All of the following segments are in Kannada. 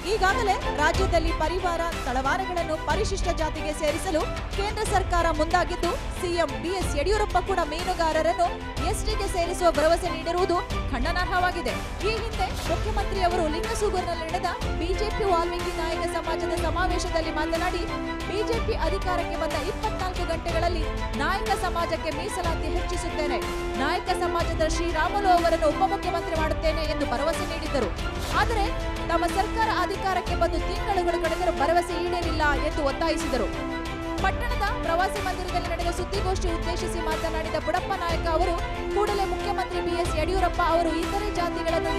ಈಗಾಗಲೇ ರಾಜ್ಯದಲ್ಲಿ ಪರಿವಾರ ತಳವಾರಗಳನ್ನು ಪರಿಶಿಷ್ಟ ಜಾತಿಗೆ ಸೇರಿಸಲು ಕೇಂದ್ರ ಸರ್ಕಾರ ಮುಂದಾಗಿದ್ದು, ಸಿಎಂ ಬಿಎಸ್ ಯಡಿಯೂರಪ್ಪ ಕೂಡ ಮೀನುಗಾರರನ್ನು ಎಸ್ಟಿಗೆ ಸೇರಿಸುವ ಭರವಸೆ ನೀಡಿರುವುದು ಖಂಡನಾರ್ಹವಾಗಿದೆ. ಈ ಹಿಂದೆ ಮುಖ್ಯಮಂತ್ರಿಯವರು ಲಿಂಗಸೂಗೂರಿನಲ್ಲಿ ನಡೆದ ಬಿಜೆಪಿ ವಾಲ್ಮೀಕಿ ನಾಯಕ ಸಮಾಜದ ಸಮಾವೇಶದಲ್ಲಿ ಮಾತನಾಡಿ, ಬಿಜೆಪಿ ಅಧಿಕಾರಕ್ಕೆ ಬಂದ 24 ಗಂಟೆಗಳಲ್ಲಿ ನಾಯಕ ಸಮಾಜಕ್ಕೆ ಮೀಸಲಾತಿ ಹೆಚ್ಚಿಸುತ್ತೇನೆ, ನಾಯಕ ಸಮಾಜದ ಶ್ರೀರಾಮುಲು ಅವರನ್ನು ಉಪಮುಖ್ಯಮಂತ್ರಿ ಮಾಡುತ್ತೇನೆ ಎಂದು ಭರವಸೆ ನೀಡಿದ್ದರು. ಆದರೆ ತಮ್ಮ ಸರ್ಕಾರ ಅಧಿಕಾರಕ್ಕೆ ಬಂದು ತಿಂಗಳುಗಳು ಕಳೆದರೂ ಭರವಸೆ ಈಡೇರಿಲ್ಲ ಎಂದು ಒತ್ತಾಯಿಸಿದರು. ಪಟ್ಟಣದ ಪ್ರವಾಸಿ ಮಂದಿರದಲ್ಲಿ ನಡೆದ ಸುದ್ದಿಗೋಷ್ಠಿ ಉದ್ದೇಶಿಸಿ ಮಾತನಾಡಿದ ಬುಡಪ್ಪ ನಾಯಕ ಅವರು, ಕೂಡಲೇ ಮುಖ್ಯಮಂತ್ರಿ ಬಿಎಸ್ ಯಡಿಯೂರಪ್ಪ ಅವರು ಇತರೆ ಜಾತಿಗಳನ್ನು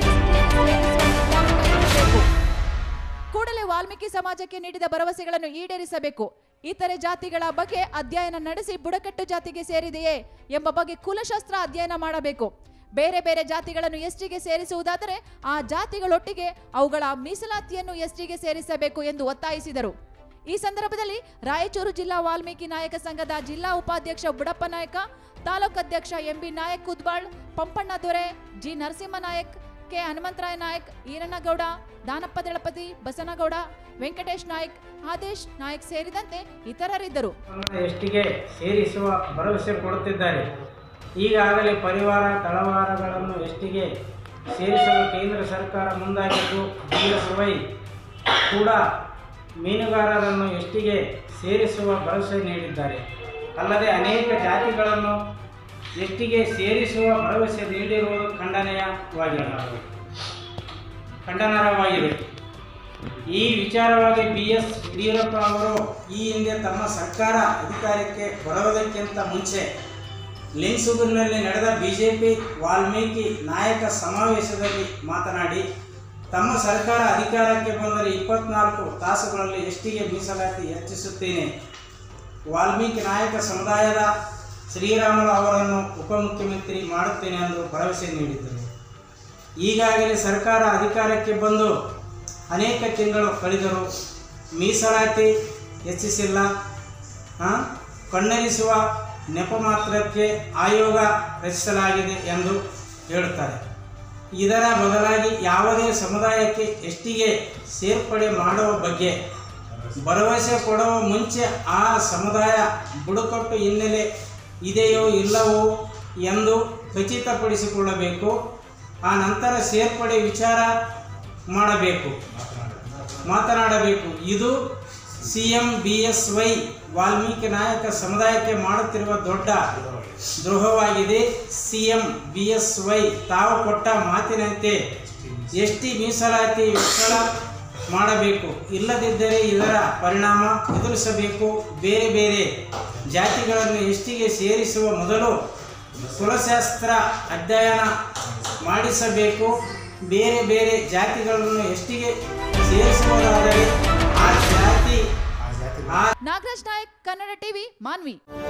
ಕೂಡಲೇ ವಾಲ್ಮೀಕಿ ಸಮಾಜಕ್ಕೆ ನೀಡಿದ ಭರವಸೆಗಳನ್ನು ಈಡೇರಿಸಬೇಕು. ಇತರೆ ಜಾತಿಗಳ ಬಗ್ಗೆ ಅಧ್ಯಯನ ನಡೆಸಿ ಬುಡಕಟ್ಟು ಜಾತಿಗೆ ಸೇರಿದೆಯೇ ಎಂಬ ಬಗ್ಗೆ ಕುಲಶಾಸ್ತ್ರ ಅಧ್ಯಯನ ಮಾಡಬೇಕು. ಬೇರೆ ಬೇರೆ ಜಾತಿಗಳನ್ನು ಎಸ್ಟಿಗೆ ಸೇರಿಸುವುದಾದರೆ ಆ ಜಾತಿಗಳೊಟ್ಟಿಗೆ ಅವುಗಳ ಮೀಸಲಾತಿಯನ್ನು ಎಸ್ಟಿಗೆ ಸೇರಿಸಬೇಕು ಎಂದು ಒತ್ತಾಯಿಸಿದರು. ಈ ಸಂದರ್ಭದಲ್ಲಿ ರಾಯಚೂರು ಜಿಲ್ಲಾ ವಾಲ್ಮೀಕಿ ನಾಯಕ ಸಂಘದ ಜಿಲ್ಲಾ ಉಪಾಧ್ಯಕ್ಷ ಬುಡಪ್ಪ ನಾಯಕ, ತಾಲೂಕು ಅಧ್ಯಕ್ಷ MB Nayak Kudbal, Pampanna Dore, G Narasimha Nayak, K Hanumantharaya Nayak, Eerannagouda, Danappa Dalapathi, Basanagouda, Venkatesh Nayak, Adesh Nayak ಸೇರಿದಂತೆ ಇತರರಿದ್ದರು. ಎಸ್ಟಿಗೆ ಸೇರಿಸುವ ಭರವಸೆ ಕೊಡುತ್ತಿದ್ದಾರೆ. ಈಗಾಗಲೇ ಪರಿವಾರ ತಳವಾರಗಳನ್ನು ಎಸ್ಟಿಗೆ ಸೇರಿಸಲು ಕೇಂದ್ರ ಸರ್ಕಾರ ಮುಂದಾಗಿದ್ದು, ಬಿಎಸ್ವೈ ಕೂಡ ಮೀನುಗಾರರನ್ನು ಎಸ್ಟಿಗೆ ಸೇರಿಸುವ ಭರವಸೆ ನೀಡಿದ್ದಾರೆ. ಅಲ್ಲದೆ ಅನೇಕ ಜಾತಿಗಳನ್ನು ಎಸ್ಟಿಗೆ ಸೇರಿಸುವ ಭರವಸೆ ನೀಡಿರುವುದು ಖಂಡನಾರ್ಹವಾಗಿದೆ. ಈ ವಿಚಾರವಾಗಿ ಬಿಎಸ್ ಯಡಿಯೂರಪ್ಪ ಅವರು ಈ ಹಿಂದೆ ತಮ್ಮ ಸರ್ಕಾರ ಅಧಿಕಾರಕ್ಕೆ ಬರುವುದಕ್ಕಿಂತ ಮುಂಚೆ ಲಿಂಗಸೂಗೂರಿನಲ್ಲಿ ನಡೆದ ಬಿಜೆಪಿ ವಾಲ್ಮೀಕಿ ನಾಯಕ ಸಮಾವೇಶದಲ್ಲಿ ಮಾತನಾಡಿ, ತಮ್ಮ ಸರ್ಕಾರ ಅಧಿಕಾರಕ್ಕೆ ಬಂದರೆ 24 ತಾಸುಗಳಲ್ಲಿ ಎಸ್ಟಿಗೆ ಮೀಸಲಾತಿ ಹೆಚ್ಚಿಸುತ್ತೇನೆ, ವಾಲ್ಮೀಕಿ ನಾಯಕ ಸಮುದಾಯದ ಶ್ರೀರಾಮುಲು ಅವರನ್ನು ಉಪಮುಖ್ಯಮಂತ್ರಿ ಮಾಡುತ್ತೇನೆ ಎಂದು ಭರವಸೆ ನೀಡಿದ್ದರು. ಈಗಾಗಲೇ ಸರ್ಕಾರ ಅಧಿಕಾರಕ್ಕೆ ಬಂದು ಅನೇಕ ತಿಂಗಳು ಕಳೆದರೂ ಮೀಸಲಾತಿ ಹೆಚ್ಚಿಸಿಲ್ಲ. ಕಣ್ಣರಿಸುವ ನೆಪ ಮಾತ್ರಕ್ಕೆ ಆಯೋಗ ರಚಿಸಲಾಗಿದೆ ಎಂದು ಹೇಳುತ್ತಾರೆ. ಇದರ ಬದಲಾಗಿ ಯಾವುದೇ ಸಮುದಾಯಕ್ಕೆ ಎಸ್ಟಿಗೆ ಸೇರ್ಪಡೆ ಮಾಡುವ ಬಗ್ಗೆ ಭರವಸೆ ಕೊಡುವ ಮುಂಚೆ ಆ ಸಮುದಾಯ ಬುಡಕಟ್ಟು ಹಿನ್ನೆಲೆ ಇದೆಯೋ ಇಲ್ಲವೋ ಎಂದು ಖಚಿತಪಡಿಸಿಕೊಳ್ಳಬೇಕು. ಆ ನಂತರ ಸೇರ್ಪಡೆ ವಿಚಾರ ಮಾತನಾಡಬೇಕು. ಇದು ಸಿಎಂ ಬಿಎಸ್ವೈ ವಾಲ್ಮೀಕಿ ನಾಯಕ ಸಮುದಾಯಕ್ಕೆ ಮಾಡುತ್ತಿರುವ ದೊಡ್ಡ ದ್ರೋಹವಾಗಿದೆ. ಸಿಎಂ ಬಿಎಸ್ವೈ ತಾವು ಕೊಟ್ಟ ಮಾತಿನಂತೆ ಎಸ್ಟಿ ಮೀಸಲಾತಿ ಹೆಚ್ಚಳ ಮಾಡಬೇಕು, ಇಲ್ಲದಿದ್ದರೆ ಇದರ ಪರಿಣಾಮ ಎದುರಿಸಬೇಕು. ಬೇರೆ ಬೇರೆ ಜಾತಿಗಳನ್ನು ಎಸ್ಟಿಗೆ ಸೇರಿಸುವ ಮೊದಲು ಕುಲಶಾಸ್ತ್ರ ಅಧ್ಯಯನ ಮಾಡಿಸಬೇಕು. ಬೇರೆ ಬೇರೆ ಜಾತಿಗಳನ್ನು ಎಸ್ಟಿಗೆ ಸೇರಿಸುವುದಾದರೆ ಆ ಜಾತಿ ನಾಗರಾಜ್ ನಾಯಕ್, ಕನ್ನಡ ಟಿವಿ, ಮಾನ್ವಿ.